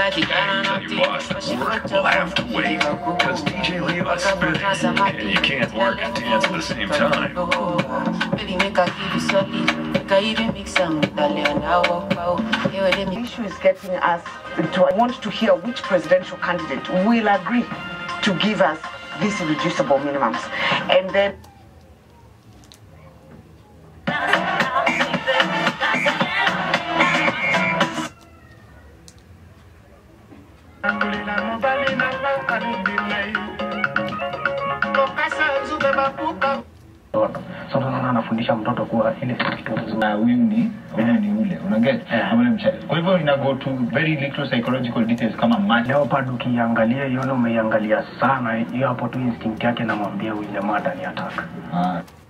you lost work, we'll have to wait, because DJ Levi's spinning, and you can't work and dance at the same time. The issue is getting us to, I want to hear which presidential candidate will agree to give us these irreducible minimums. And then sasa anafundisha mtoto kuwa ile kitu na huyu ni ule unaget kwa hivyo ina go to very little psychological details kama maji leopard ukiangalia hiyo umeiangalia sana hiyo hapo tu instinct yake namwambia huyu jamaa ataniattack.